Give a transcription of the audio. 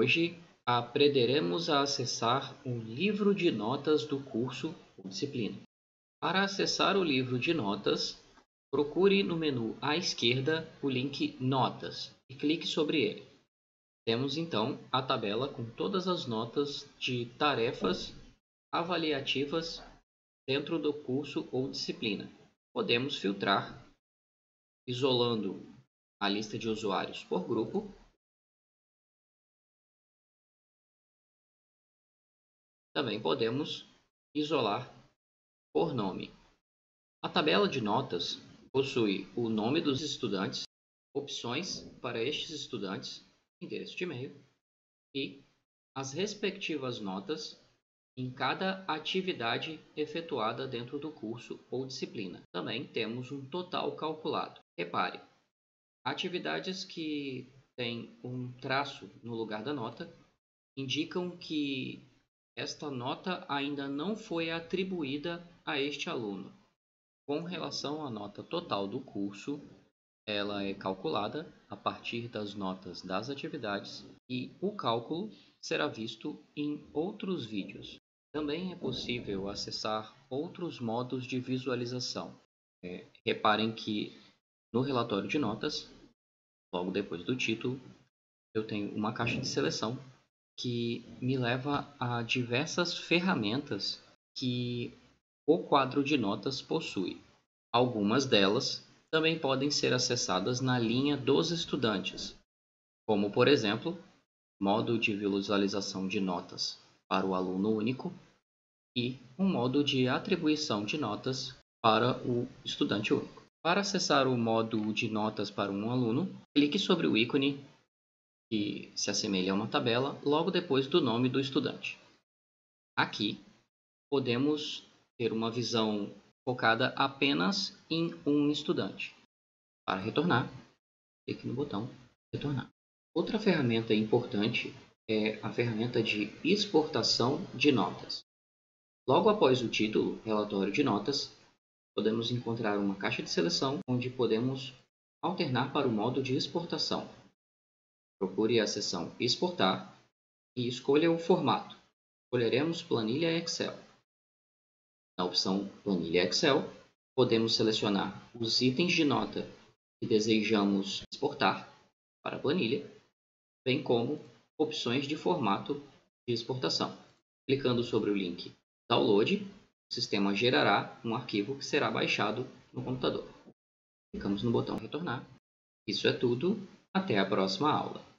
Hoje aprenderemos a acessar o livro de notas do curso ou disciplina. Para acessar o livro de notas, procure no menu à esquerda o link Notas e clique sobre ele. Temos então a tabela com todas as notas de tarefas avaliativas dentro do curso ou disciplina. Podemos filtrar isolando a lista de usuários por grupo. Também podemos isolar por nome. A tabela de notas possui o nome dos estudantes, opções para estes estudantes, endereço de e-mail e as respectivas notas em cada atividade efetuada dentro do curso ou disciplina. Também temos um total calculado. Repare, atividades que têm um traço no lugar da nota indicam que esta nota ainda não foi atribuída a este aluno. Com relação à nota total do curso, ela é calculada a partir das notas das atividades e o cálculo será visto em outros vídeos. Também é possível acessar outros modos de visualização. Reparem que no relatório de notas, logo depois do título, eu tenho uma caixa de seleção que me leva a diversas ferramentas que o quadro de notas possui. Algumas delas também podem ser acessadas na linha dos estudantes, como por exemplo, modo de visualização de notas para o aluno único e um modo de atribuição de notas para o estudante único. Para acessar o modo de notas para um aluno, clique sobre o ícone que se assemelha a uma tabela logo depois do nome do estudante. Aqui podemos ter uma visão focada apenas em um estudante. Para retornar, clique no botão retornar. Outra ferramenta importante é a ferramenta de exportação de notas. Logo após o título, relatório de notas, podemos encontrar uma caixa de seleção onde podemos alternar para o modo de exportação. Procure a seção Exportar e escolha o formato. Escolheremos planilha Excel. Na opção Planilha Excel, podemos selecionar os itens de nota que desejamos exportar para a planilha, bem como opções de formato de exportação. Clicando sobre o link Download, o sistema gerará um arquivo que será baixado no computador. Clicamos no botão Retornar. Isso é tudo. Até a próxima aula.